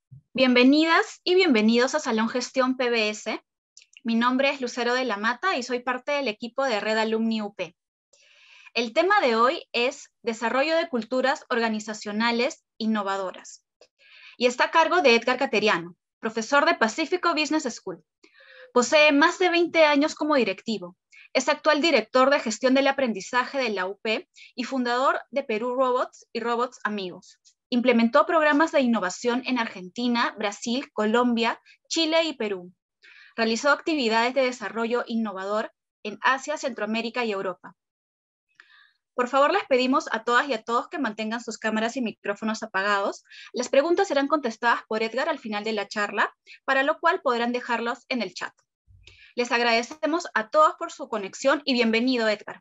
Bienvenidas y bienvenidos a Salón Gestión PBS. Mi nombre es Lucero de la Mata y soy parte del equipo de Red Alumni UP. El tema de hoy es Desarrollo de Culturas Organizacionales Innovadoras y está a cargo de Edgar Cateriano, profesor de Pacífico Business School. Posee más de 20 años como directivo. Es actual director de gestión del aprendizaje de la UP y fundador de Perú Robots y Robots Amigos. Implementó programas de innovación en Argentina, Brasil, Colombia, Chile y Perú. Realizó actividades de desarrollo innovador en Asia, Centroamérica y Europa. Por favor, les pedimos a todas y a todos que mantengan sus cámaras y micrófonos apagados. Las preguntas serán contestadas por Edgar al final de la charla, para lo cual podrán dejarlos en el chat. Les agradecemos a todos por su conexión y bienvenido, Edgar.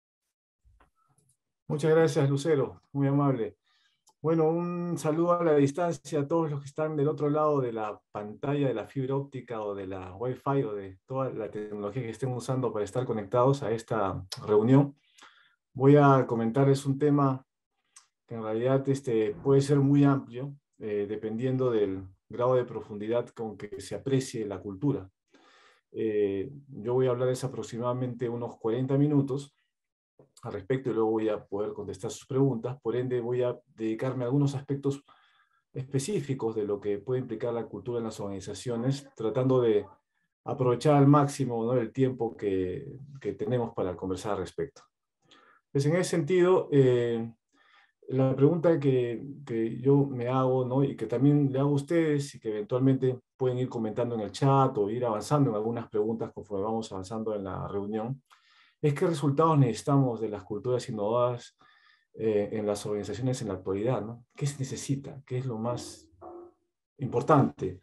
Muchas gracias, Lucero, muy amable. Bueno, un saludo a la distancia a todos los que están del otro lado de la pantalla de la fibra óptica o de la Wi-Fi o de toda la tecnología que estén usando para estar conectados a esta reunión. Voy a comentarles un tema que en realidad puede ser muy amplio, dependiendo del grado de profundidad con que se aprecie la cultura. Yo voy a hablarles aproximadamente unos 40 minutos al respecto y luego voy a poder contestar sus preguntas. Por ende, voy a dedicarme a algunos aspectos específicos de lo que puede implicar la cultura en las organizaciones, tratando de aprovechar al máximo, ¿no?, el tiempo que tenemos para conversar al respecto. Pues en ese sentido, la pregunta que yo me hago, ¿no?, y que también le hago a ustedes y que eventualmente pueden ir comentando en el chat o ir avanzando en algunas preguntas conforme vamos avanzando en la reunión, es qué resultados necesitamos de las culturas innovadoras en las organizaciones en la actualidad, ¿no? ¿Qué se necesita? ¿Qué es lo más importante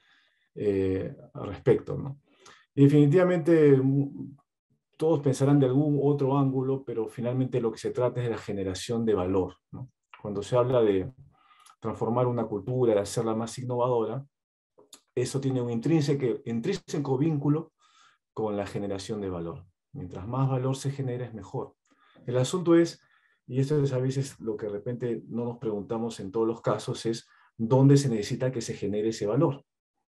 al respecto, ¿no? Y definitivamente todos pensarán de algún otro ángulo, pero finalmente lo que se trata es de la generación de valor, ¿no? Cuando se habla de transformar una cultura, de hacerla más innovadora, eso tiene un intrínseco vínculo con la generación de valor. Mientras más valor se genera, es mejor. El asunto es, y esto es a veces lo que de repente no nos preguntamos en todos los casos, es dónde se necesita que se genere ese valor.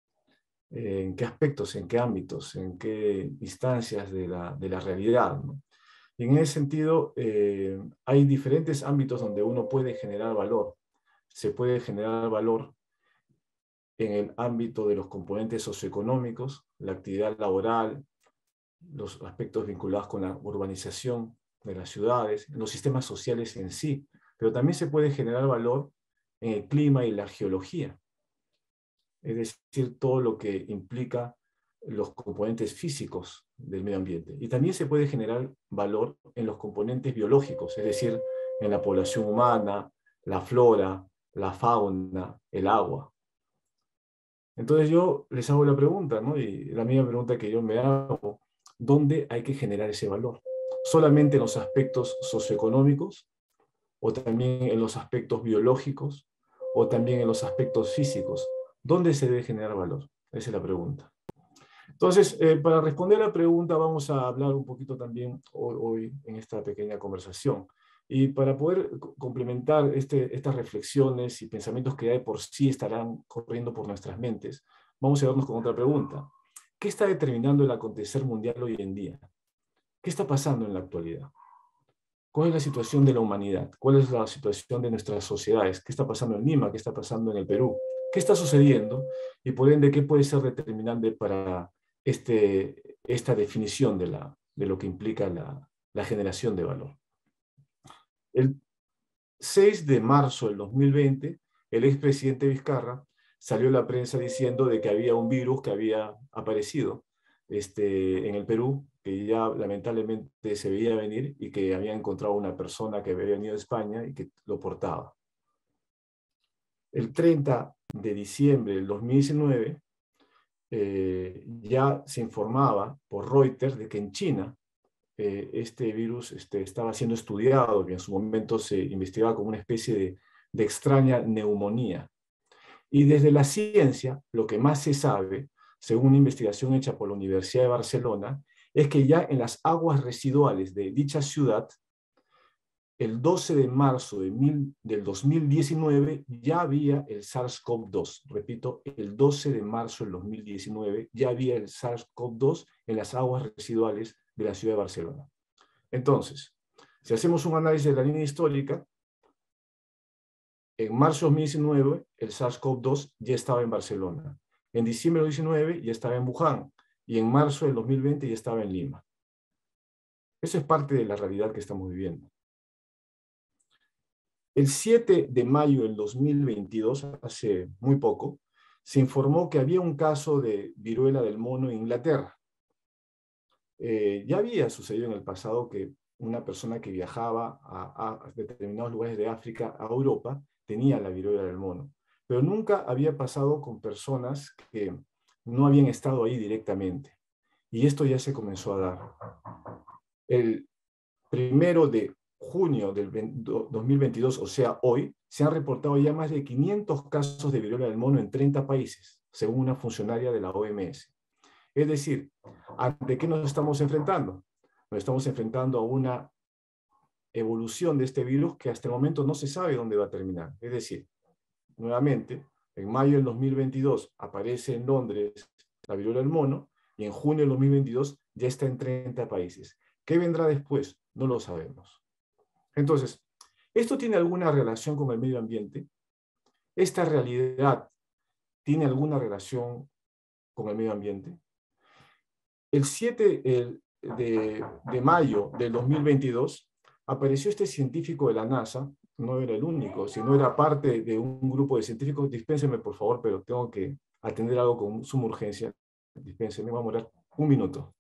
En qué aspectos, en qué ámbitos, en qué instancias de la realidad, ¿no? Y en ese sentido, hay diferentes ámbitos donde uno puede generar valor. Se puede generar valor en el ámbito de los componentes socioeconómicos, la actividad laboral, los aspectos vinculados con la urbanización de las ciudades, los sistemas sociales en sí, pero también se puede generar valor en el clima y la geología, es decir, todo lo que implica los componentes físicos del medio ambiente. Y también se puede generar valor en los componentes biológicos, es decir, en la población humana, la flora, la fauna, el agua. Entonces yo les hago la pregunta, ¿no? Y la misma pregunta que yo me hago: ¿dónde hay que generar ese valor? ¿Solamente en los aspectos socioeconómicos? ¿O también en los aspectos biológicos? ¿O también en los aspectos físicos? ¿Dónde se debe generar valor? Esa es la pregunta. Entonces, para responder a la pregunta, vamos a hablar un poquito también hoy en esta pequeña conversación. Y para poder complementar estas reflexiones y pensamientos que ya de por sí estarán corriendo por nuestras mentes, vamos a llevarnos con otra pregunta. ¿Qué está determinando el acontecer mundial hoy en día? ¿Qué está pasando en la actualidad? ¿Cuál es la situación de la humanidad? ¿Cuál es la situación de nuestras sociedades? ¿Qué está pasando en Lima? ¿Qué está pasando en el Perú? ¿Qué está sucediendo? Y por ende, ¿qué puede ser determinante para esta definición de lo que implica la generación de valor? El 6 de marzo del 2020, el expresidente Vizcarra salió a la prensa diciendo de que había un virus que había aparecido en el Perú, que ya lamentablemente se veía venir y que había encontrado una persona que había venido de España y que lo portaba. El 30 de diciembre del 2019, ya se informaba por Reuters de que en China este virus estaba siendo estudiado, que en su momento se investigaba como una especie de extraña neumonía. Y desde la ciencia, lo que más se sabe, según una investigación hecha por la Universidad de Barcelona, es que ya en las aguas residuales de dicha ciudad el 12 de marzo del 2019 ya había el SARS-CoV-2. Repito, el 12 de marzo del 2019 ya había el SARS-CoV-2 en las aguas residuales de la ciudad de Barcelona. Entonces, si hacemos un análisis de la línea histórica, en marzo de 2019 el SARS-CoV-2 ya estaba en Barcelona. En diciembre de 2019 ya estaba en Wuhan. Y en marzo del 2020 ya estaba en Lima. Eso es parte de la realidad que estamos viviendo. El 7 de mayo del 2022, hace muy poco, se informó que había un caso de viruela del mono en Inglaterra. Ya había sucedido en el pasado que una persona que viajaba a determinados lugares de África a Europa tenía la viruela del mono, pero nunca había pasado con personas que no habían estado ahí directamente. Y esto ya se comenzó a dar. El 1 de junio del 2022, o sea, hoy, se han reportado ya más de 500 casos de viruela del mono en 30 países, según una funcionaria de la OMS. Es decir, ¿ante qué nos estamos enfrentando? Nos estamos enfrentando a una evolución de este virus que hasta el momento no se sabe dónde va a terminar. Es decir, nuevamente, en mayo del 2022 aparece en Londres la viruela del mono y en junio del 2022 ya está en 30 países. ¿Qué vendrá después? No lo sabemos. Entonces, ¿esto tiene alguna relación con el medio ambiente? ¿Esta realidad tiene alguna relación con el medio ambiente? El 7 de mayo del 2022 apareció este científico de la NASA, no era el único, sino era parte de un grupo de científicos. Dispénseme, por favor, pero tengo que atender algo con suma urgencia. Dispénseme, va a demorar un minuto.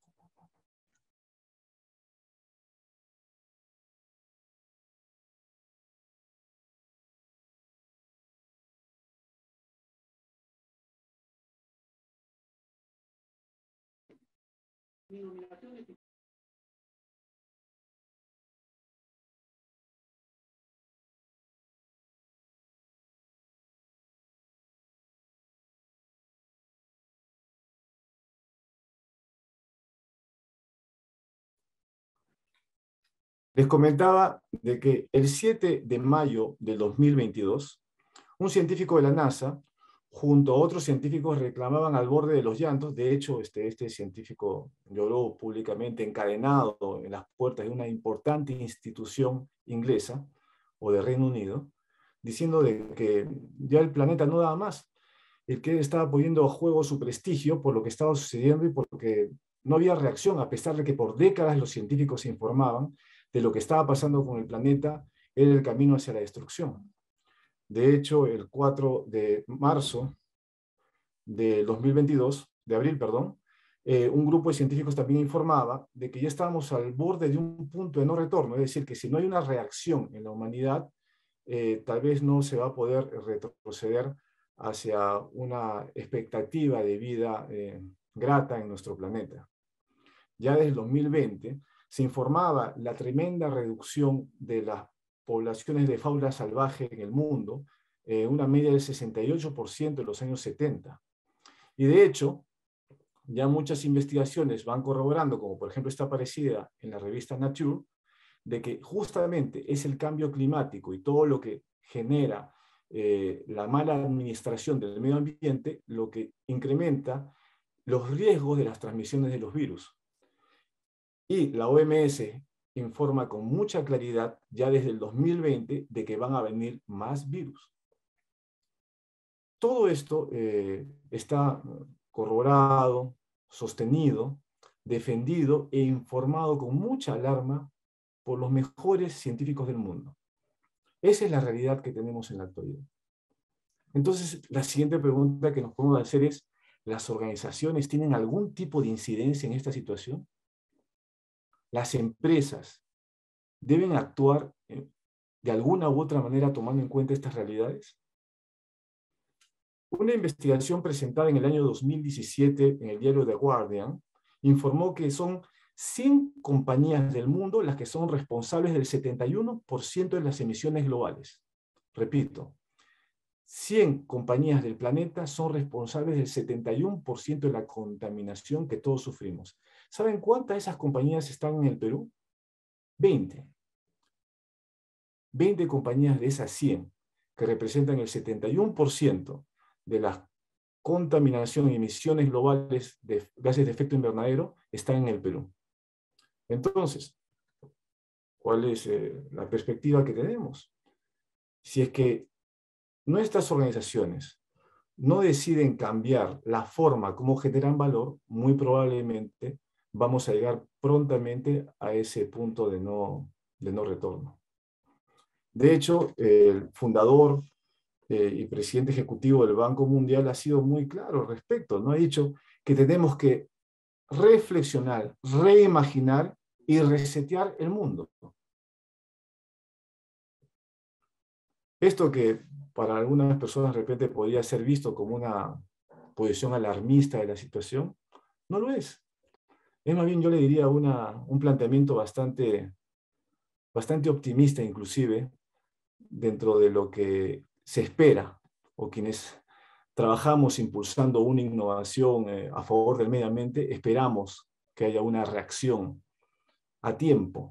Les comentaba de que el 7 de mayo del 2022, un científico de la NASA, junto a otros científicos, reclamaban al borde de los llantos. De hecho, este científico lloró públicamente, encadenado en las puertas de una importante institución inglesa o de Reino Unido, diciendo de que ya el planeta no daba más, el que estaba poniendo a juego su prestigio por lo que estaba sucediendo y porque no había reacción, a pesar de que por décadas los científicos se informaban de lo que estaba pasando con el planeta, era el camino hacia la destrucción. De hecho, el 4 de marzo de 2022, de abril, perdón, un grupo de científicos también informaba de que ya estábamos al borde de un punto de no retorno, es decir, que si no hay una reacción en la humanidad, tal vez no se va a poder retroceder hacia una expectativa de vida grata en nuestro planeta. Ya desde el 2020 se informaba la tremenda reducción de las poblaciones de fauna salvaje en el mundo, una media del 68% en los años 70. Y de hecho, ya muchas investigaciones van corroborando, como por ejemplo está aparecida en la revista Nature, de que justamente es el cambio climático y todo lo que genera la mala administración del medio ambiente lo que incrementa los riesgos de las transmisiones de los virus. Y la OMS informa con mucha claridad ya desde el 2020 de que van a venir más virus. Todo esto está corroborado, sostenido, defendido e informado con mucha alarma por los mejores científicos del mundo. Esa es la realidad que tenemos en la actualidad. Entonces, la siguiente pregunta que nos podemos hacer es, ¿las organizaciones tienen algún tipo de incidencia en esta situación? ¿Las empresas deben actuar de alguna u otra manera tomando en cuenta estas realidades? Una investigación presentada en el año 2017 en el diario The Guardian informó que son 100 compañías del mundo las que son responsables del 71% de las emisiones globales. Repito, 100 compañías del planeta son responsables del 71% de la contaminación que todos sufrimos. ¿Saben cuántas de esas compañías están en el Perú? 20. 20 compañías de esas 100, que representan el 71% de la contaminación y emisiones globales de gases de efecto invernadero, están en el Perú. Entonces, ¿cuál es la perspectiva que tenemos? Si es que nuestras organizaciones no deciden cambiar la forma como generan valor, muy probablemente vamos a llegar prontamente a ese punto de no retorno. De hecho, el fundador y presidente ejecutivo del Banco Mundial ha sido muy claro al respecto, ¿no? Ha dicho que tenemos que reflexionar, reimaginar y resetear el mundo. Esto que para algunas personas de repente podría ser visto como una posición alarmista de la situación, no lo es. Es más bien, yo le diría, un planteamiento bastante optimista inclusive, dentro de lo que se espera, o quienes trabajamos impulsando una innovación a favor del medio ambiente, esperamos que haya una reacción a tiempo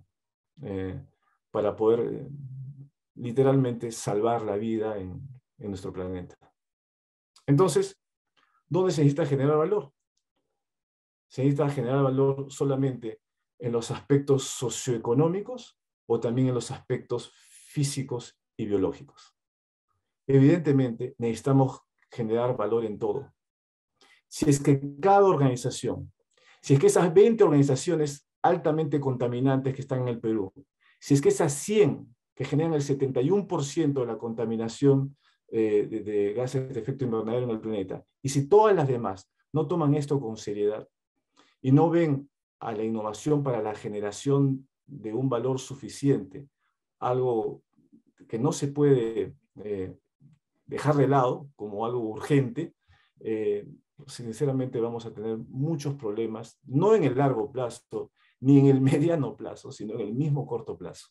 para poder literalmente salvar la vida en nuestro planeta. Entonces, ¿dónde se necesita generar valor? ¿Se necesita generar valor solamente en los aspectos socioeconómicos o también en los aspectos físicos y biológicos? Evidentemente, necesitamos generar valor en todo. Si es que cada organización, si es que esas 20 organizaciones altamente contaminantes que están en el Perú, si es que esas 100 que generan el 71% de la contaminación de gases de efecto invernadero en el planeta, y si todas las demás no toman esto con seriedad y no ven a la innovación para la generación de un valor suficiente, algo que no se puede dejar de lado como algo urgente, sinceramente vamos a tener muchos problemas, no en el largo plazo, ni en el mediano plazo, sino en el mismo corto plazo.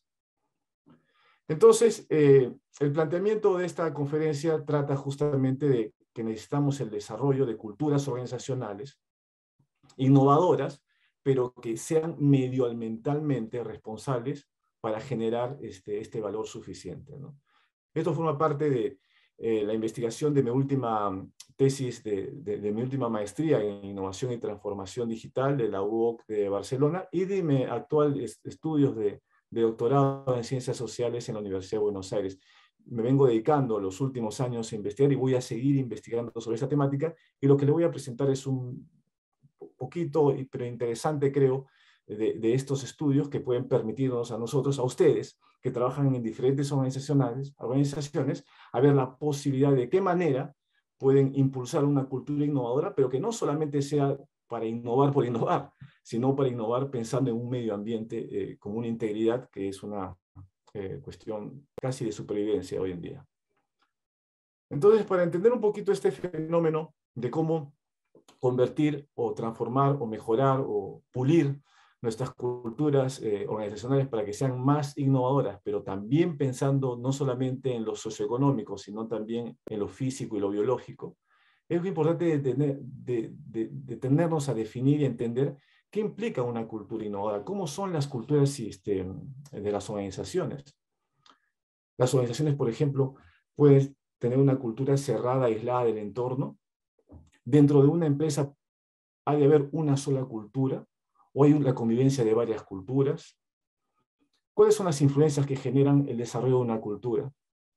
Entonces, el planteamiento de esta conferencia trata justamente de que necesitamos el desarrollo de culturas organizacionales innovadoras, pero que sean medioambientalmente responsables para generar este valor suficiente, ¿no? Esto forma parte de la investigación de mi última tesis, de mi última maestría en innovación y transformación digital de la UOC de Barcelona y de mis actuales estudios de doctorado en ciencias sociales en la Universidad de Buenos Aires. Me vengo dedicando los últimos años a investigar y voy a seguir investigando sobre esta temática, y lo que le voy a presentar es un poquito, pero interesante creo, de estos estudios que pueden permitirnos a nosotros, a ustedes, que trabajan en diferentes organizaciones, a ver la posibilidad de qué manera pueden impulsar una cultura innovadora, pero que no solamente sea para innovar por innovar, sino para innovar pensando en un medio ambiente con una integridad que es una cuestión casi de supervivencia hoy en día. Entonces, para entender un poquito este fenómeno de cómo convertir o transformar o mejorar o pulir nuestras culturas organizacionales para que sean más innovadoras, pero también pensando no solamente en lo socioeconómico, sino también en lo físico y lo biológico, es muy importante detenernos a definir y entender qué implica una cultura innovadora, cómo son las culturas de las organizaciones. Las organizaciones, por ejemplo, pueden tener una cultura cerrada, aislada del entorno. Dentro de una empresa ha de haber una sola cultura, o hay la convivencia de varias culturas. ¿Cuáles son las influencias que generan el desarrollo de una cultura?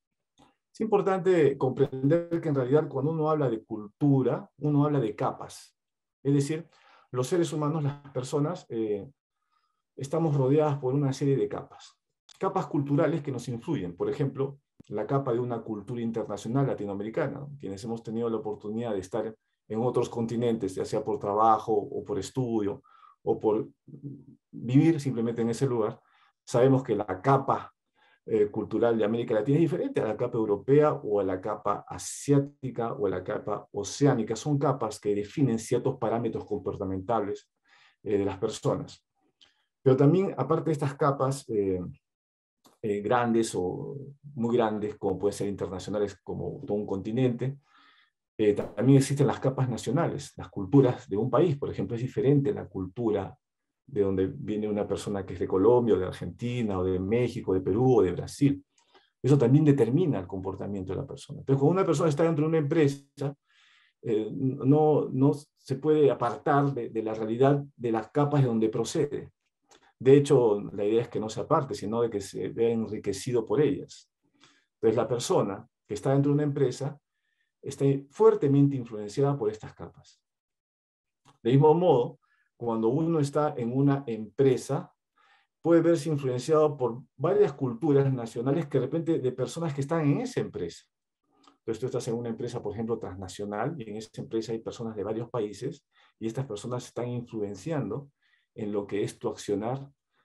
Es importante comprender que en realidad cuando uno habla de cultura, uno habla de capas. Es decir, los seres humanos, las personas, estamos rodeadas por una serie de capas. Capas culturales que nos influyen. Por ejemplo, la capa de una cultura internacional latinoamericana. Quienes hemos tenido la oportunidad de estar en otros continentes, ya sea por trabajo o por estudio o por vivir simplemente en ese lugar, sabemos que la capa cultural de América Latina es diferente a la capa europea o a la capa asiática o a la capa oceánica. Son capas que definen ciertos parámetros comportamentales de las personas. Pero también, aparte de estas capas grandes o muy grandes, como pueden ser internacionales, como todo un continente, también existen las capas nacionales, las culturas de un país. Por ejemplo, es diferente la cultura de donde viene una persona que es de Colombia, o de Argentina, o de México, de Perú, o de Brasil. Eso también determina el comportamiento de la persona. Entonces, cuando una persona está dentro de una empresa, no se puede apartar de la realidad de las capas de donde procede. De hecho, la idea es que no se aparte, sino de que se vea enriquecido por ellas. Entonces, la persona que está dentro de una empresa está fuertemente influenciada por estas capas. De mismo modo, cuando uno está en una empresa, puede verse influenciado por varias culturas nacionales que de repente de personas que están en esa empresa. Entonces tú estás en una empresa, por ejemplo, transnacional, y en esa empresa hay personas de varios países, y estas personas están influenciando en lo que es tu accionar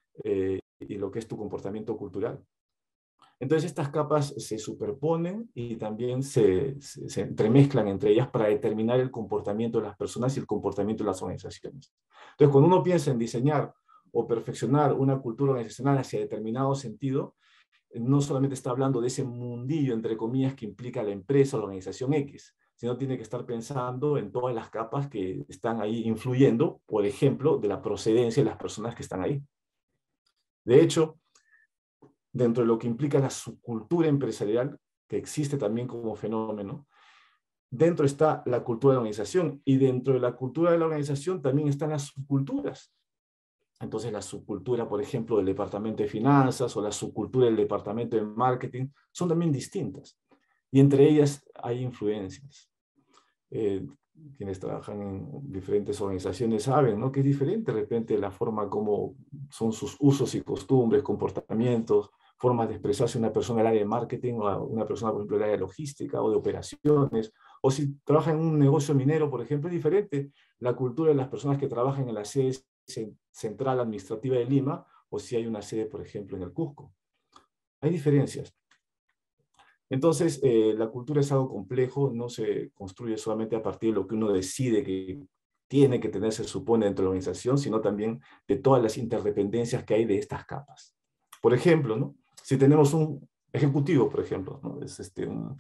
y lo que es tu comportamiento cultural. Entonces estas capas se superponen y también se entremezclan entre ellas para determinar el comportamiento de las personas y el comportamiento de las organizaciones. Entonces cuando uno piensa en diseñar o perfeccionar una cultura organizacional hacia determinado sentido, no solamente está hablando de ese mundillo, entre comillas, que implica la empresa o la organización X, sino tiene que estar pensando en todas las capas que están ahí influyendo, por ejemplo, de la procedencia de las personas que están ahí. De hecho, dentro de lo que implica la subcultura empresarial, que existe también como fenómeno, dentro está la cultura de la organización, y dentro de la cultura de la organización también están las subculturas. Entonces la subcultura, por ejemplo, del departamento de finanzas o la subcultura del departamento de marketing son también distintas. Y entre ellas hay influencias. Quienes trabajan en diferentes organizaciones saben, ¿no?, que es diferente de repente la forma como son sus usos y costumbres, comportamientos, formas de expresarse una persona del área de marketing o una persona, por ejemplo, del área de logística o de operaciones. O si trabaja en un negocio minero, por ejemplo, es diferente la cultura de las personas que trabajan en la sede central administrativa de Lima o si hay una sede, por ejemplo, en el Cusco. Hay diferencias. Entonces, la cultura es algo complejo, no se construye solamente a partir de lo que uno decide que tiene que tener, se supone, dentro de la organización, sino también de todas las interdependencias que hay de estas capas. Por ejemplo, ¿no?, si tenemos un ejecutivo, por ejemplo, ¿no?, es un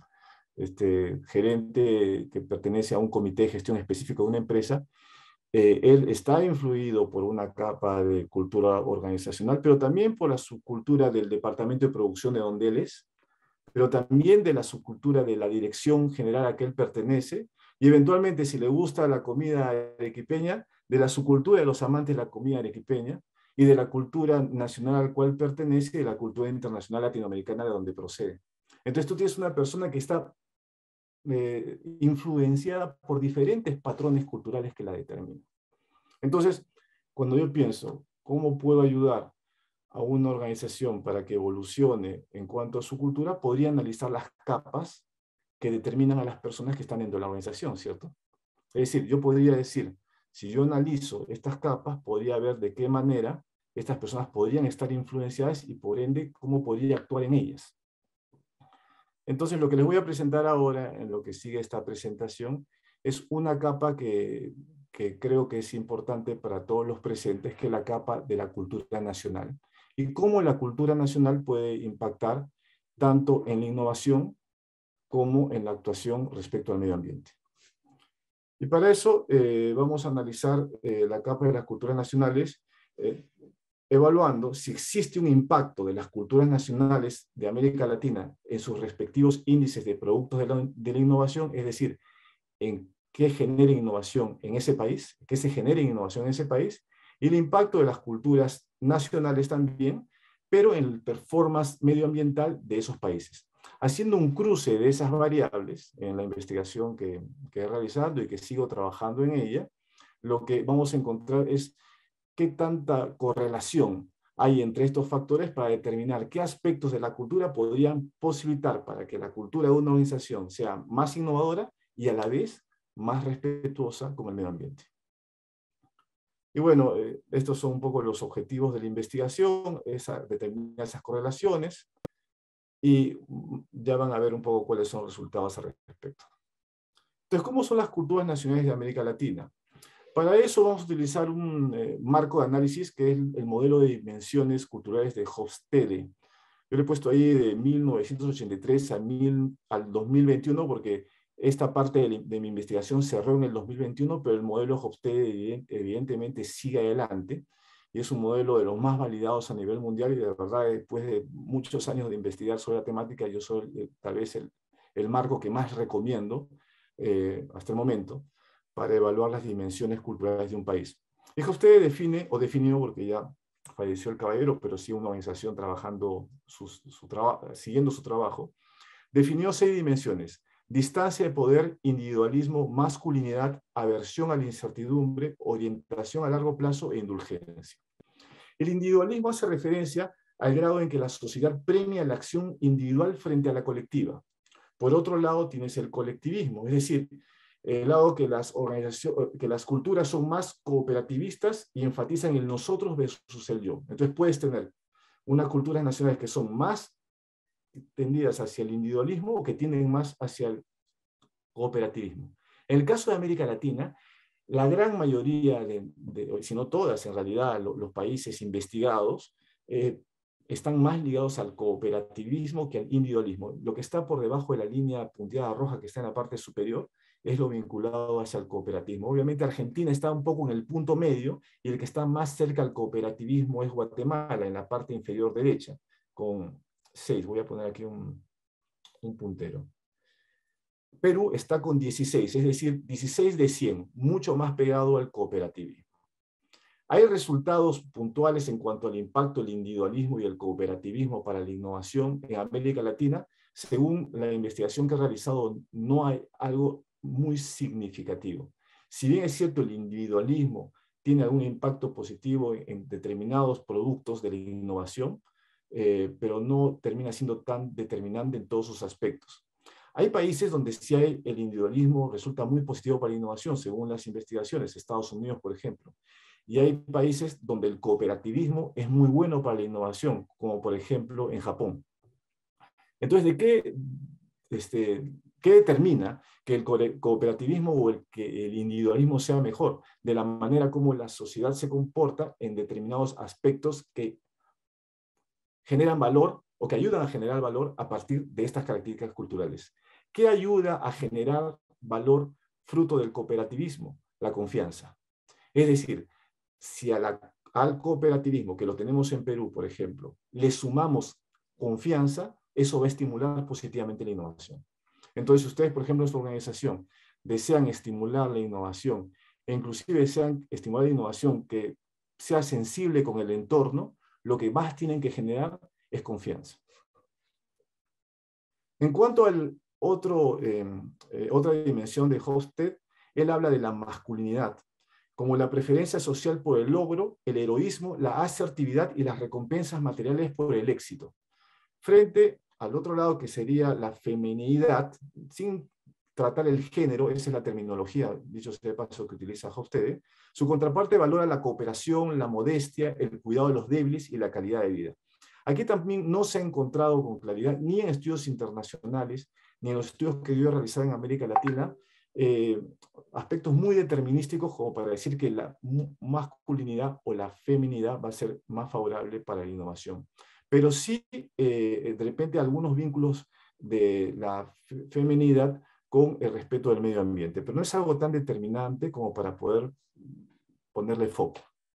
gerente que pertenece a un comité de gestión específico de una empresa, él está influido por una capa de cultura organizacional, pero también por la subcultura del departamento de producción de donde él es, pero también de la subcultura de la dirección general a que él pertenece, y eventualmente, si le gusta la comida arequipeña, de la subcultura de los amantes de la comida arequipeña, y de la cultura nacional al cual pertenece, y de la cultura internacional latinoamericana de donde procede. Entonces tú tienes una persona que está influenciada por diferentes patrones culturales que la determinan. Entonces, cuando yo pienso, ¿cómo puedo ayudar a una organización para que evolucione en cuanto a su cultura? Podría analizar las capas que determinan a las personas que están dentro de la organización, ¿cierto? Es decir, yo podría decir, si yo analizo estas capas, podría ver de qué manera estas personas podrían estar influenciadas y por ende, cómo podría actuar en ellas. Entonces, lo que les voy a presentar ahora, en lo que sigue esta presentación, es una capa que creo que es importante para todos los presentes, que es la capa de la cultura nacional. Y cómo la cultura nacional puede impactar tanto en la innovación como en la actuación respecto al medio ambiente. Y para eso vamos a analizar la capa de las culturas nacionales, evaluando si existe un impacto de las culturas nacionales de América Latina en sus respectivos índices de productos de la innovación, es decir, en qué genera innovación en ese país, qué se genera innovación en ese país, y el impacto de las culturas nacionales también, pero en el performance medioambiental de esos países. Haciendo un cruce de esas variables en la investigación que he realizado y que sigo trabajando en ella, lo que vamos a encontrar es qué tanta correlación hay entre estos factores para determinar qué aspectos de la cultura podrían posibilitar para que la cultura de una organización sea más innovadora y a la vez más respetuosa con el medio ambiente. Y bueno, estos son un poco los objetivos de la investigación, determinar esas correlaciones, y ya van a ver un poco cuáles son los resultados al respecto. Entonces, ¿cómo son las culturas nacionales de América Latina? Para eso vamos a utilizar un marco de análisis que es el modelo de dimensiones culturales de Hofstede. Yo le he puesto ahí de 1983 al 2021 porque esta parte de mi investigación cerró en el 2021, pero el modelo Hofstede evidentemente sigue adelante. y es un modelo de los más validados a nivel mundial, y de verdad, después de muchos años de investigar sobre la temática, yo soy tal vez el marco que más recomiendo hasta el momento para evaluar las dimensiones culturales de un país. Usted define, o definió, porque ya falleció el caballero, pero sí una organización trabajando siguiendo su trabajo, definió 6 dimensiones: distancia de poder, individualismo, masculinidad, aversión a la incertidumbre, orientación a largo plazo e indulgencia. El individualismo hace referencia al grado en que la sociedad premia la acción individual frente a la colectiva. Por otro lado, tienes el colectivismo, es decir, el lado que las culturas son más cooperativistas y enfatizan el nosotros versus el yo. Entonces puedes tener unas culturas nacionales que son más tendidas hacia el individualismo o que tienden más hacia el cooperativismo. En el caso de América Latina, la gran mayoría, si no todas en realidad, los países investigados están más ligados al cooperativismo que al individualismo. Lo que está por debajo de la línea punteada roja que está en la parte superior es lo vinculado hacia el cooperativismo. Obviamente Argentina está un poco en el punto medio, y el que está más cerca al cooperativismo es Guatemala, en la parte inferior derecha, con 6. Voy a poner aquí un puntero. Perú está con 16, es decir, 16 de 100, mucho más pegado al cooperativismo. Hay resultados puntuales en cuanto al impacto del individualismo y el cooperativismo para la innovación en América Latina. Según la investigación que he realizado, no hay algo muy significativo. Si bien es cierto, el individualismo tiene algún impacto positivo en determinados productos de la innovación, pero no termina siendo tan determinante en todos sus aspectos. Hay países donde sí el individualismo resulta muy positivo para la innovación, según las investigaciones, Estados Unidos, por ejemplo. Y hay países donde el cooperativismo es muy bueno para la innovación, como por ejemplo en Japón. Entonces, ¿qué determina que el cooperativismo o que el individualismo sea mejor? De la manera como la sociedad se comporta en determinados aspectos que generan valor o que ayudan a generar valor a partir de estas características culturales. ¿Qué ayuda a generar valor fruto del cooperativismo? La confianza. Es decir, si al cooperativismo, que lo tenemos en Perú, por ejemplo, le sumamos confianza, eso va a estimular positivamente la innovación. Entonces, ustedes, por ejemplo, en su organización, desean estimular la innovación, e inclusive desean estimular la innovación que sea sensible con el entorno, lo que más tienen que generar es confianza. En cuanto al otra dimensión de Hofstede, él habla de la masculinidad como la preferencia social por el logro, el heroísmo, la asertividad y las recompensas materiales por el éxito. Frente al otro lado, que sería la feminidad, sin tratar el género, esa es la terminología, dicho sea de paso, que utiliza Hofstede. Su contraparte valora la cooperación, la modestia, el cuidado de los débiles y la calidad de vida. Aquí también no se ha encontrado con claridad, ni en estudios internacionales, ni en los estudios que yo he realizado en América Latina, aspectos muy determinísticos como para decir que la masculinidad o la feminidad va a ser más favorable para la innovación. Pero sí, de repente, algunos vínculos de la feminidad con el respeto del medio ambiente, pero no es algo tan determinante como para poder ponerle foco.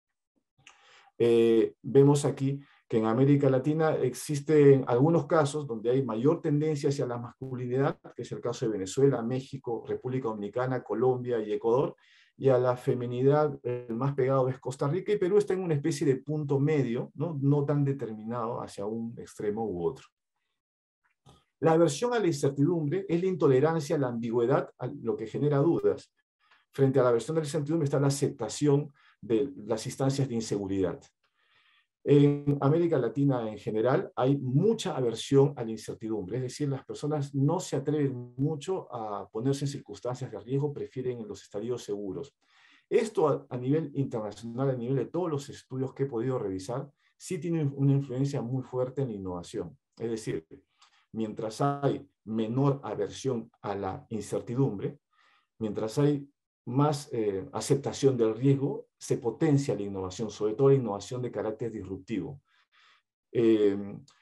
Vemos aquí que en América Latina existen algunos casos donde hay mayor tendencia hacia la masculinidad, que es el caso de Venezuela, México, República Dominicana, Colombia y Ecuador, y a la feminidad el más pegado es Costa Rica, y Perú está en una especie de punto medio, no tan determinado hacia un extremo u otro. La aversión a la incertidumbre es la intolerancia a la ambigüedad, a lo que genera dudas. Frente a la aversión a la incertidumbre está la aceptación de las instancias de inseguridad. En América Latina en general hay mucha aversión a la incertidumbre, es decir, las personas no se atreven mucho a ponerse en circunstancias de riesgo, prefieren los estadios seguros. Esto a nivel internacional, a nivel de todos los estudios que he podido revisar, sí tiene una influencia muy fuerte en la innovación. Es decir, mientras hay menor aversión a la incertidumbre, mientras hay más aceptación del riesgo, se potencia la innovación, sobre todo la innovación de carácter disruptivo.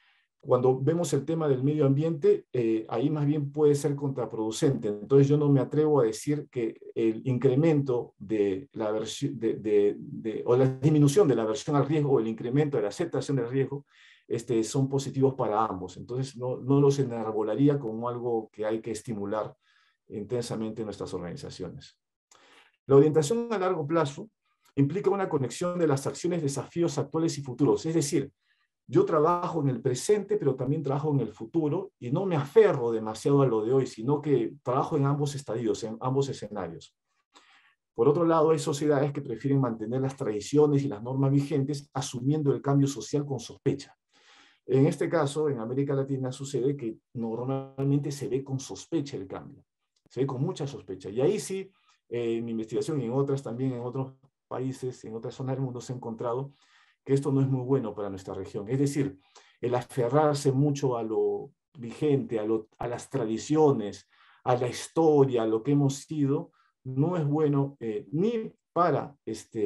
cuando vemos el tema del medio ambiente, ahí más bien puede ser contraproducente. Entonces yo no me atrevo a decir que el incremento de la aversión, o la disminución de la aversión al riesgo o el incremento de la aceptación del riesgo son positivos para ambos. Entonces no los enarbolaría como algo que hay que estimular intensamente en nuestras organizaciones. La orientación a largo plazo implica una conexión de las acciones, desafíos actuales y futuros. Es decir, yo trabajo en el presente, pero también trabajo en el futuro y no me aferro demasiado a lo de hoy, sino que trabajo en ambos estadios, en ambos escenarios. Por otro lado, hay sociedades que prefieren mantener las tradiciones y las normas vigentes, asumiendo el cambio social con sospecha. En este caso, en América Latina sucede que normalmente se ve con sospecha el cambio, se ve con mucha sospecha. Y ahí sí, en mi investigación y en otras también, en otros países, en otras zonas del mundo se ha encontrado que esto no es muy bueno para nuestra región. Es decir, el aferrarse mucho a lo vigente, a las tradiciones, a la historia, a lo que hemos sido, no es bueno ni para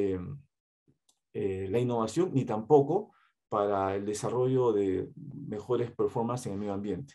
la innovación, ni tampoco para el desarrollo de mejores performances en el medio ambiente.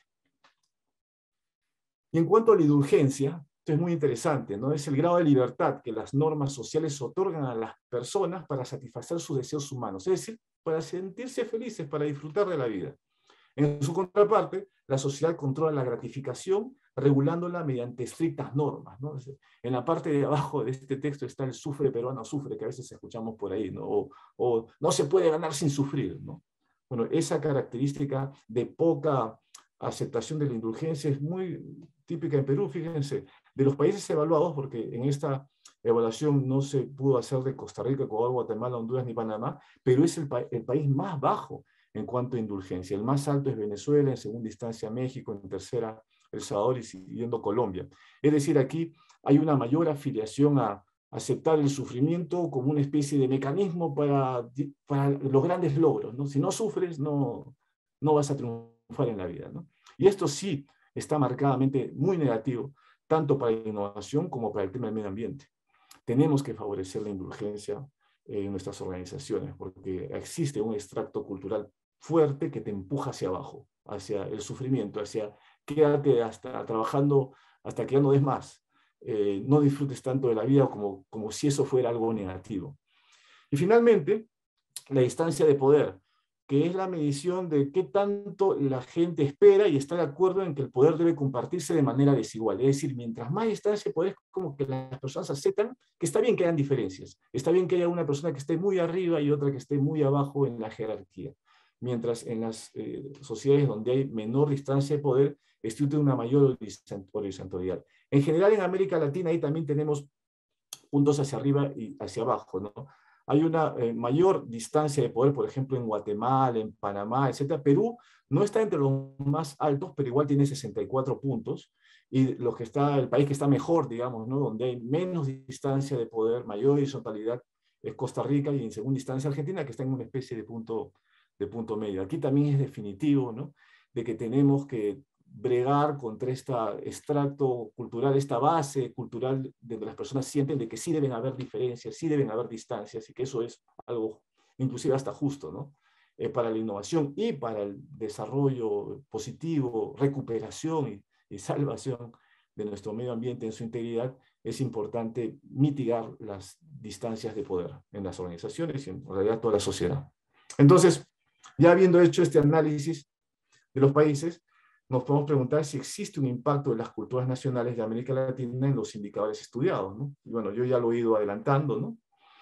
Y en cuanto a la indulgencia, esto es muy interesante, ¿no? Es el grado de libertad que las normas sociales otorgan a las personas para satisfacer sus deseos humanos, es decir, para sentirse felices, para disfrutar de la vida. En su contraparte, la sociedad controla la gratificación regulándola mediante estrictas normas, ¿no? En la parte de abajo de este texto está el sufre peruano sufre, que a veces escuchamos por ahí, ¿no? O no se puede ganar sin sufrir, ¿no? Bueno, esa característica de poca aceptación de la indulgencia es muy típica en Perú, fíjense, de los países evaluados, porque en esta evaluación no se pudo hacer de Costa Rica, Ecuador, Guatemala, Honduras ni Panamá, pero es el país más bajo en cuanto a indulgencia. El más alto es Venezuela, en segunda instancia México, en tercera El Salvador y siguiendo Colombia. Es decir, aquí hay una mayor afiliación a aceptar el sufrimiento como una especie de mecanismo para los grandes logros, ¿no? Si no sufres, no vas a triunfar en la vida, ¿no? Y esto sí está marcadamente muy negativo, tanto para la innovación como para el tema del medio ambiente. Tenemos que favorecer la indulgencia en nuestras organizaciones, porque existe un extracto cultural fuerte que te empuja hacia abajo, hacia el sufrimiento, hacia quédate hasta trabajando hasta que ya no des más. No disfrutes tanto de la vida como si eso fuera algo negativo. Y finalmente, la distancia de poder, que es la medición de qué tanto la gente espera y está de acuerdo en que el poder debe compartirse de manera desigual. Es decir, mientras más distancia de poder, es como que las personas aceptan que está bien que hayan diferencias, está bien que haya una persona que esté muy arriba y otra que esté muy abajo en la jerarquía. Mientras en las sociedades donde hay menor distancia de poder, existe una mayor horizontalidad. En general, en América Latina ahí también tenemos puntos hacia arriba y hacia abajo, ¿no? Hay una mayor distancia de poder, por ejemplo, en Guatemala, en Panamá, etc. Perú no está entre los más altos, pero igual tiene 64 puntos. Y el país que está mejor, digamos, ¿no? Donde hay menos distancia de poder, mayor horizontalidad, es Costa Rica y en segunda instancia Argentina, que está en una especie de punto medio. Aquí también es definitivo, ¿no? De que tenemos que bregar contra este extracto cultural, esta base cultural donde las personas sienten de que sí deben haber diferencias, sí deben haber distancias y que eso es algo inclusive hasta justo, ¿no? Para la innovación y para el desarrollo positivo, recuperación y salvación de nuestro medio ambiente en su integridad, es importante mitigar las distancias de poder en las organizaciones y en realidad toda la sociedad. Entonces, ya habiendo hecho este análisis de los países, nos podemos preguntar si existe un impacto de las culturas nacionales de América Latina en los indicadores estudiados, ¿no? Y bueno, yo ya lo he ido adelantando, ¿no?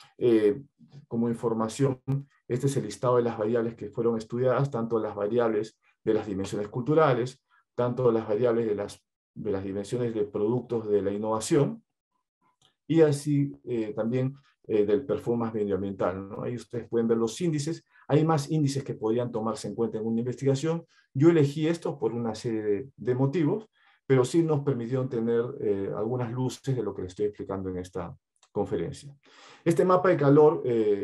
Como información, este es el listado de las variables que fueron estudiadas, tanto las variables de las dimensiones culturales, tanto las variables de las dimensiones de productos de la innovación, y así también del performance medioambiental, ¿no? Ahí ustedes pueden ver los índices. Hay más índices que podrían tomarse en cuenta en una investigación. Yo elegí esto por una serie de motivos, pero sí nos permitieron tener algunas luces de lo que les estoy explicando en esta conferencia. Este mapa de calor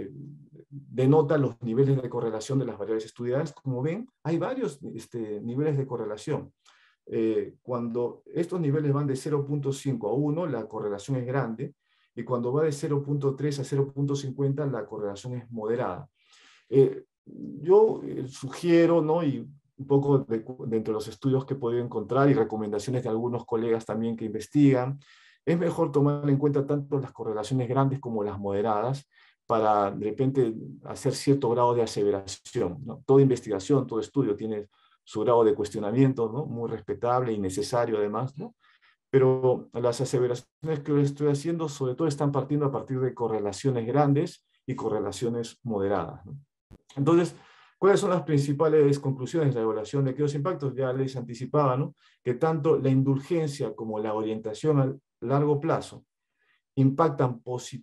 denota los niveles de correlación de las variables estudiadas. Como ven, hay varios niveles de correlación. Cuando estos niveles van de 0.5 a 1, la correlación es grande, y cuando va de 0.3 a 0.50, la correlación es moderada. Yo sugiero, ¿no? Y un poco dentro de los estudios que he podido encontrar y recomendaciones de algunos colegas también que investigan, es mejor tomar en cuenta tanto las correlaciones grandes como las moderadas para de repente hacer cierto grado de aseveración, ¿no? Toda investigación, todo estudio tiene su grado de cuestionamiento, ¿no? Muy respetable y necesario además, ¿no? Pero las aseveraciones que estoy haciendo sobre todo están partiendo a partir de correlaciones grandes y correlaciones moderadas, ¿no? Entonces, ¿cuáles son las principales conclusiones de la evaluación de aquellos impactos? Ya les anticipaba, ¿no? Que tanto la indulgencia como la orientación a largo plazo impactan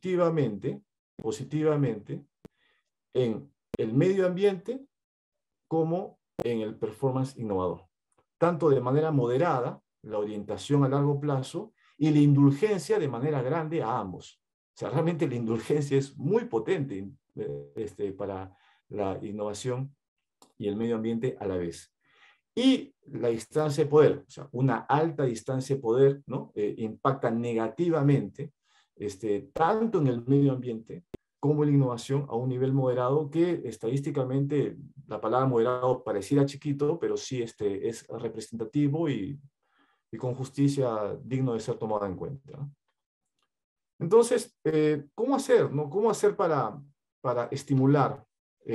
positivamente en el medio ambiente como en el performance innovador. Tanto de manera moderada, la orientación a largo plazo, y la indulgencia de manera grande a ambos. O sea, realmente la indulgencia es muy potente para la innovación y el medio ambiente a la vez. Y la distancia de poder, o sea, una alta distancia de poder, ¿no? Impacta negativamente tanto en el medio ambiente como en la innovación a un nivel moderado que estadísticamente la palabra moderado pareciera chiquito, pero sí es representativo y con justicia digno de ser tomado en cuenta, ¿no? Entonces, ¿cómo hacer, no? ¿Cómo hacer para estimular,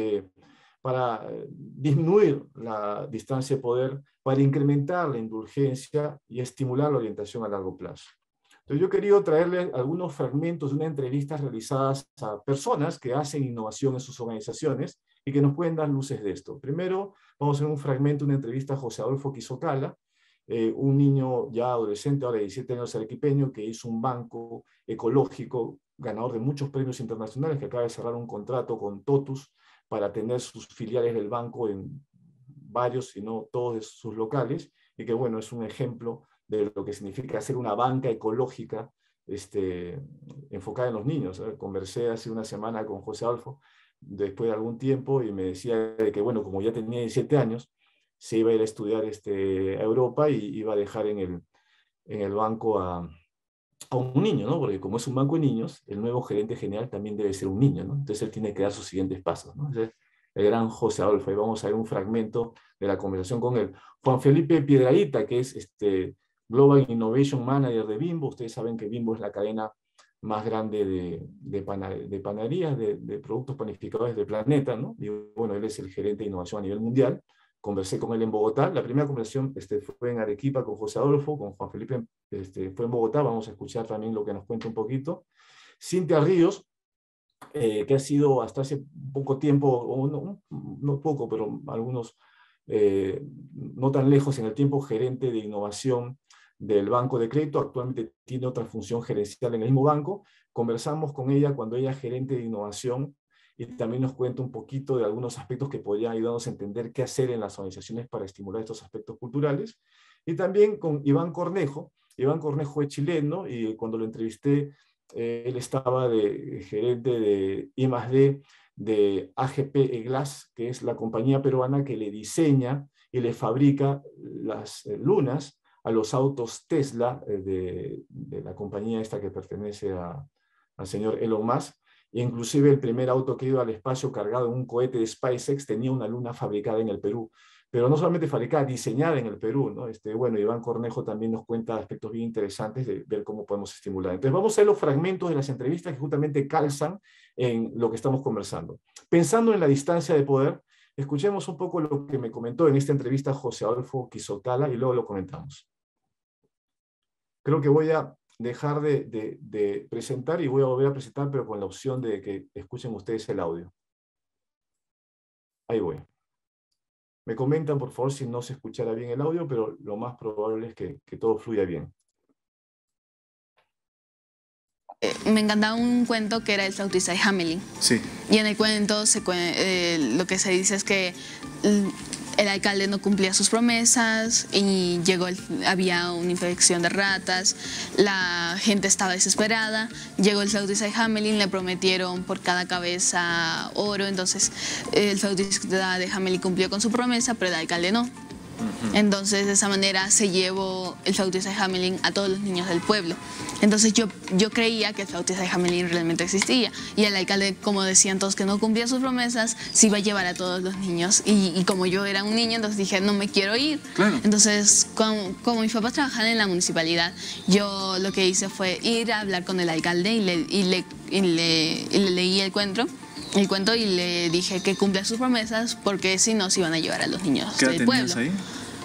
para disminuir la distancia de poder, para incrementar la indulgencia y estimular la orientación a largo plazo? Entonces, yo he querido traerles algunos fragmentos de una entrevista realizadas a personas que hacen innovación en sus organizaciones y que nos pueden dar luces de esto. Primero, vamos a hacer un fragmento de una entrevista a José Adolfo Quizocala, un niño ya adolescente, ahora de 17 años, arequipeño, que hizo un banco ecológico, ganador de muchos premios internacionales, que acaba de cerrar un contrato con Totus para tener sus filiales del banco en varios, si no todos sus locales, y que bueno, es un ejemplo de lo que significa hacer una banca ecológica enfocada en los niños. Conversé hace una semana con José Adolfo, después de algún tiempo, y me decía de que bueno, como ya tenía 17 años, se iba a ir a estudiar a Europa y iba a dejar en el banco a un niño, ¿no? Porque como es un banco de niños, el nuevo gerente general también debe ser un niño, ¿no? Entonces él tiene que dar sus siguientes pasos, ¿no? Entonces, el gran José Adolfo, y vamos a ver un fragmento de la conversación con él. Juan Felipe Piedradita, que es Global Innovation Manager de Bimbo. Ustedes saben que Bimbo es la cadena más grande de panaderías, de productos panificadores del planeta, ¿no? Y bueno, él es el gerente de innovación a nivel mundial. Conversé con él en Bogotá. La primera conversación fue en Arequipa con José Adolfo, con Juan Felipe fue en Bogotá. Vamos a escuchar también lo que nos cuenta un poquito. Cintia Ríos, que ha sido hasta hace poco tiempo, o no poco, pero algunos no tan lejos en el tiempo, gerente de innovación del Banco de Crédito. Actualmente tiene otra función gerencial en el mismo banco. Conversamos con ella cuando ella es gerente de innovación y también nos cuenta un poquito de algunos aspectos que podrían ayudarnos a entender qué hacer en las organizaciones para estimular estos aspectos culturales. Y también con Iván Cornejo. Iván Cornejo es chileno y cuando lo entrevisté, él estaba de gerente de I+D de AGP Glass, que es la compañía peruana que le diseña y le fabrica las lunas a los autos Tesla de la compañía esta que pertenece al señor Elon Musk. E inclusive el primer auto que iba al espacio cargado en un cohete de SpaceX tenía una luna fabricada en el Perú. Pero no solamente fabricada, diseñada en el Perú, ¿no? Bueno, Iván Cornejo también nos cuenta aspectos bien interesantes de ver cómo podemos estimular. Entonces vamos a ver los fragmentos de las entrevistas que justamente calzan en lo que estamos conversando. Pensando en la distancia de poder, escuchemos un poco lo que me comentó en esta entrevista José Adolfo Quizocala y luego lo comentamos. Creo que voy a dejar de presentar y voy a volver a presentar, pero con la opción de que escuchen ustedes el audio. Ahí voy. Me comentan, por favor, si no se escuchará bien el audio, pero lo más probable es que todo fluya bien. Me encantaba un cuento que era el flautista de Hamelin. Sí. Y en el cuento lo que se dice es que el alcalde no cumplía sus promesas y había una infección de ratas, la gente estaba desesperada, llegó el flautista de Hamelin, le prometieron por cada cabeza oro, entonces el flautista de Hamelin cumplió con su promesa, pero el alcalde no. Entonces, de esa manera se llevó el flautista de Hamelin a todos los niños del pueblo. Entonces yo creía que el flautista de Hamelin realmente existía. Y el alcalde, como decían todos que no cumplía sus promesas, se iba a llevar a todos los niños. Y como yo era un niño, entonces dije, no me quiero ir. Claro. Entonces, como mis papás trabajaban en la municipalidad, yo lo que hice fue ir a hablar con el alcalde y le leí el cuento y le dije que cumpla sus promesas porque si no se iban a llevar a los niños del pueblo. ¿Qué edad tenías ahí?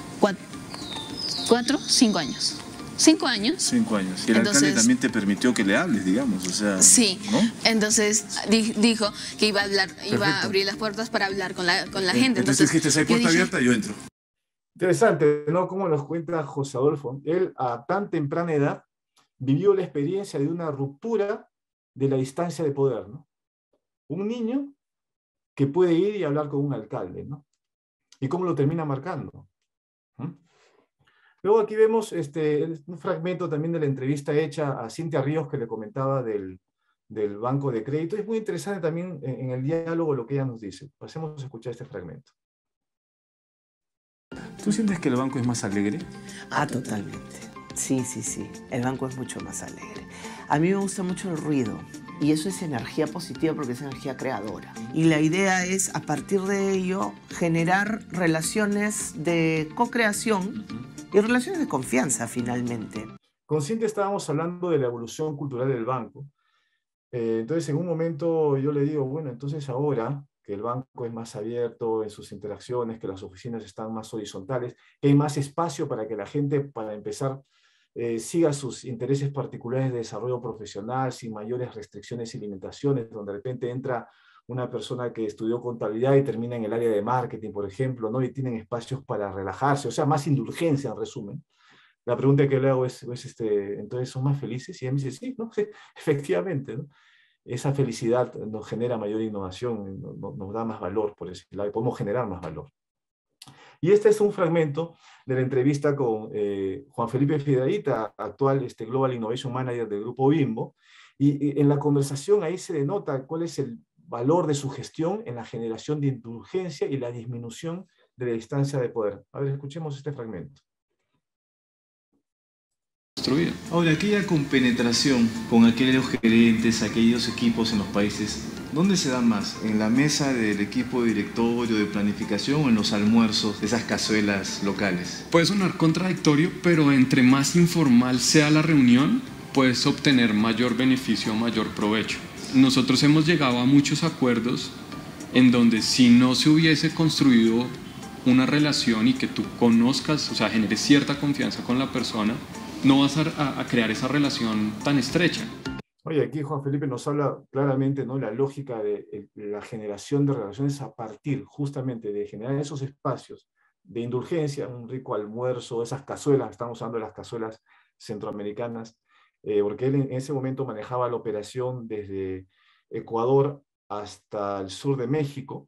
4, 5 años. 5 años. 5 años. Y el alcalde también te permitió que le hables, digamos, o sea... Sí, ¿no? Entonces dijo que iba a hablar, iba a abrir las puertas para hablar con la gente. Entonces dijiste, si hay puerta abierta, yo entro. Interesante, ¿no? Como nos cuenta José Adolfo. Él a tan temprana edad vivió la experiencia de una ruptura de la distancia de poder, ¿no? Un niño que puede ir y hablar con un alcalde, ¿no? Y cómo lo termina marcando. Luego aquí vemos un fragmento también de la entrevista hecha a Cintia Ríos que le comentaba del Banco de Crédito. Es muy interesante también en el diálogo lo que ella nos dice. Pasemos a escuchar este fragmento. ¿Tú sientes que el banco es más alegre? Totalmente. Sí, sí, sí. El banco es mucho más alegre. A mí me gusta mucho el ruido. Y eso es energía positiva porque es energía creadora. Y la idea es, a partir de ello, generar relaciones de co-creación y relaciones de confianza, finalmente. Con Cintia estábamos hablando de la evolución cultural del banco. Entonces, en un momento yo le digo, bueno, entonces ahora que el banco es más abierto en sus interacciones, que las oficinas están más horizontales, que hay más espacio para que la gente, para empezar, siga sus intereses particulares de desarrollo profesional sin mayores restricciones y limitaciones, donde de repente entra una persona que estudió contabilidad y termina en el área de marketing, por ejemplo, ¿no? Y tienen espacios para relajarse, o sea, más indulgencia en resumen. La pregunta que le hago es ¿entonces son más felices? Y ella me dice, sí, ¿no? Sí, efectivamente, ¿no? Esa felicidad nos genera mayor innovación, nos da más valor por ese lado, y podemos generar más valor. Y este es un fragmento de la entrevista con Juan Felipe Fiedrahita, actual Global Innovation Manager del Grupo Bimbo, y en la conversación ahí se denota cuál es el valor de su gestión en la generación de indulgencia y la disminución de la distancia de poder. A ver, escuchemos este fragmento. Ahora, aquella compenetración con aquellos gerentes, aquellos equipos en los países, ¿dónde se da más? ¿En la mesa del equipo directorio de planificación o en los almuerzos de esas cazuelas locales? Puede sonar contradictorio, pero entre más informal sea la reunión, puedes obtener mayor beneficio, mayor provecho. Nosotros hemos llegado a muchos acuerdos en donde si no se hubiese construido una relación y que tú conozcas, o sea, generes cierta confianza con la persona, no vas a crear esa relación tan estrecha. Oye, aquí Juan Felipe nos habla claramente, ¿no? La lógica de la generación de relaciones a partir justamente de generar esos espacios de indulgencia, un rico almuerzo, esas cazuelas, estamos hablando de las cazuelas centroamericanas, porque él en ese momento manejaba la operación desde Ecuador hasta el sur de México,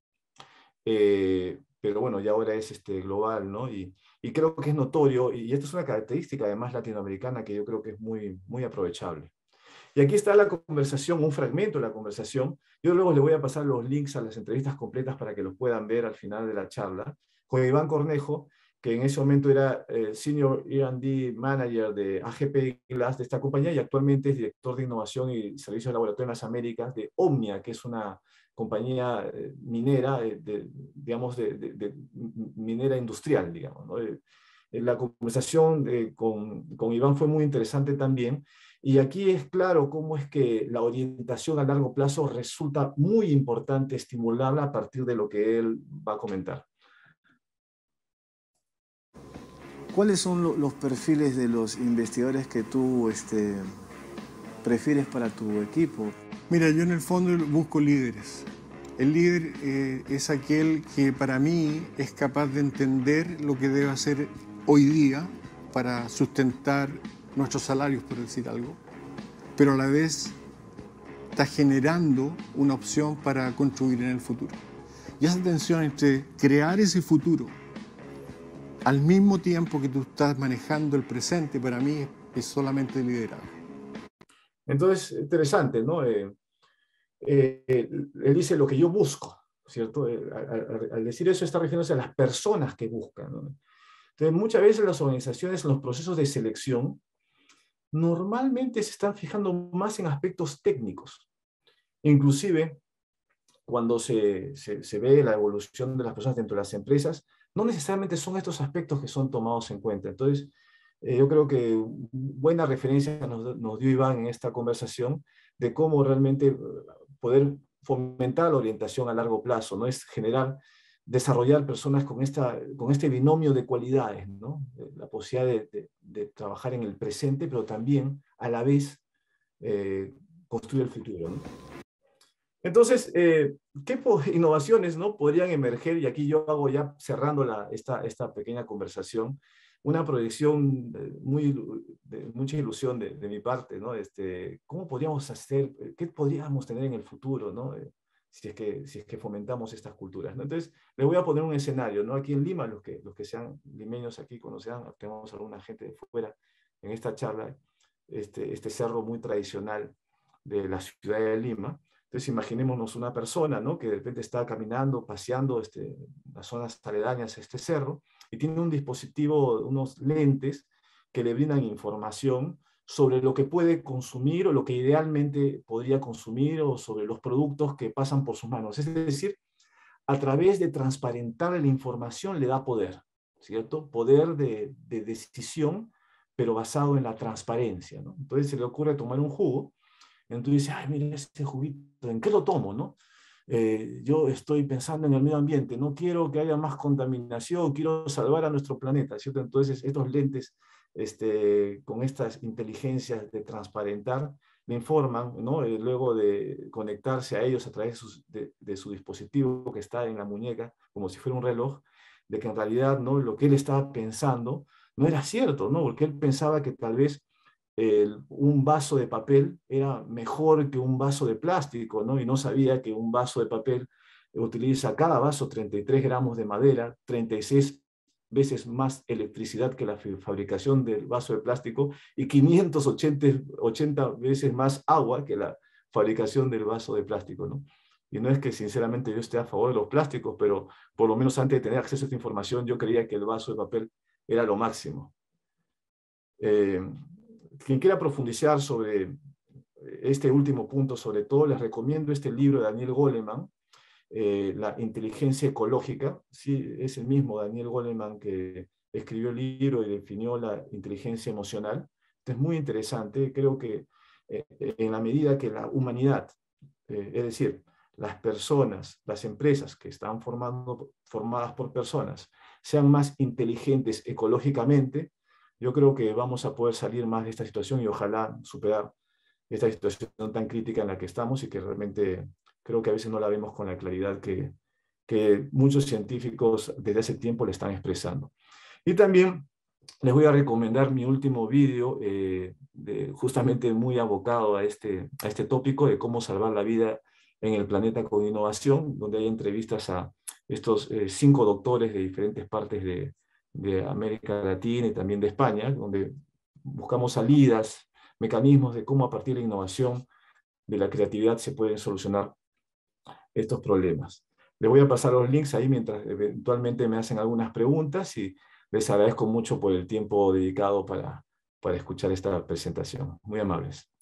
pero bueno, ya ahora es global, ¿no? Y creo que es notorio, y esta es una característica además latinoamericana que yo creo que es muy, muy aprovechable. Y aquí está la conversación, un fragmento de la conversación. Yo luego les voy a pasar los links a las entrevistas completas para que los puedan ver al final de la charla, con Iván Cornejo, que en ese momento era Senior R&D Manager de AGP Glass de esta compañía y actualmente es Director de Innovación y Servicios de Laboratorio en las Américas de Omnia, que es una compañía minera, digamos, minera industrial, digamos, ¿no? La conversación con Iván fue muy interesante también, y aquí es claro cómo es que la orientación a largo plazo resulta muy importante estimularla a partir de lo que él va a comentar. ¿Cuáles son los perfiles de los investigadores que tú prefieres para tu equipo? Mira, yo en el fondo busco líderes. El líder es aquel que para mí es capaz de entender lo que debe hacer hoy día para sustentar nuestros salarios, por decir algo, pero a la vez está generando una opción para construir en el futuro. Y esa tensión entre crear ese futuro al mismo tiempo que tú estás manejando el presente, para mí es solamente liderazgo. Entonces, interesante, ¿no? Él dice lo que yo busco, ¿cierto? Al decir eso está refiriéndose a las personas que buscan, ¿no? Entonces, muchas veces las organizaciones en los procesos de selección normalmente se están fijando más en aspectos técnicos. Inclusive, cuando se ve la evolución de las personas dentro de las empresas, no necesariamente son estos aspectos que son tomados en cuenta. Entonces, yo creo que buena referencia nos dio Iván en esta conversación de cómo realmente poder fomentar la orientación a largo plazo, ¿no? Es generar, desarrollar personas con este binomio de cualidades, ¿no? La posibilidad de trabajar en el presente, pero también a la vez construir el futuro, ¿no? Entonces, ¿qué innovaciones, ¿no?, podrían emerger? Y aquí yo hago ya cerrando esta pequeña conversación, una proyección de mucha ilusión de mi parte, ¿no? ¿Cómo podríamos hacer, qué podríamos tener en el futuro, ¿no? Si es que fomentamos estas culturas, ¿no? Entonces, les voy a poner un escenario, ¿no? Aquí en Lima, los que sean limeños aquí conocerán, tenemos alguna gente de fuera en esta charla, este cerro muy tradicional de la ciudad de Lima. Entonces, imaginémonos una persona, ¿no?, que de repente está caminando, paseando las zonas aledañas a este cerro, y tiene un dispositivo, unos lentes que le brindan información sobre lo que puede consumir o lo que idealmente podría consumir, o sobre los productos que pasan por sus manos. Es decir, a través de transparentar la información le da poder, ¿cierto? Poder de decisión, pero basado en la transparencia, ¿no? Entonces se le ocurre tomar un jugo. Entonces dice, ay, mira este juguito, ¿en qué lo tomo, no? Yo estoy pensando en el medio ambiente, no quiero que haya más contaminación, quiero salvar a nuestro planeta, ¿cierto? Entonces estos lentes, con estas inteligencias de transparentar, le informan, ¿no? Luego de conectarse a ellos a través de su dispositivo que está en la muñeca, como si fuera un reloj, de que en realidad, ¿no?, lo que él estaba pensando no era cierto, ¿no? Porque él pensaba que tal vez un vaso de papel era mejor que un vaso de plástico, ¿no? Y no sabía que un vaso de papel utiliza cada vaso 33 gramos de madera, 36 veces más electricidad que la fabricación del vaso de plástico, y 580 veces más agua que la fabricación del vaso de plástico, ¿no? Y no es que sinceramente yo esté a favor de los plásticos, pero por lo menos antes de tener acceso a esta información, yo creía que el vaso de papel era lo máximo. Quien quiera profundizar sobre este último punto, sobre todo, les recomiendo este libro de Daniel Goleman, La inteligencia ecológica. Sí, es el mismo Daniel Goleman que escribió el libro y definió la inteligencia emocional. Esto es muy interesante. Creo que en la medida que la humanidad, es decir, las personas, las empresas que están formadas por personas, sean más inteligentes ecológicamente, yo creo que vamos a poder salir más de esta situación y ojalá superar esta situación tan crítica en la que estamos, y que realmente creo que a veces no la vemos con la claridad que muchos científicos desde hace tiempo le están expresando. Y también les voy a recomendar mi último vídeo, justamente muy abocado a este tópico de cómo salvar la vida en el planeta con innovación, donde hay entrevistas a estos 5 doctores de diferentes partes de América Latina y también de España, donde buscamos salidas, mecanismos de cómo a partir de la innovación, de la creatividad, se pueden solucionar estos problemas. Les voy a pasar los links ahí mientras eventualmente me hacen algunas preguntas, y les agradezco mucho por el tiempo dedicado para escuchar esta presentación. Muy amables.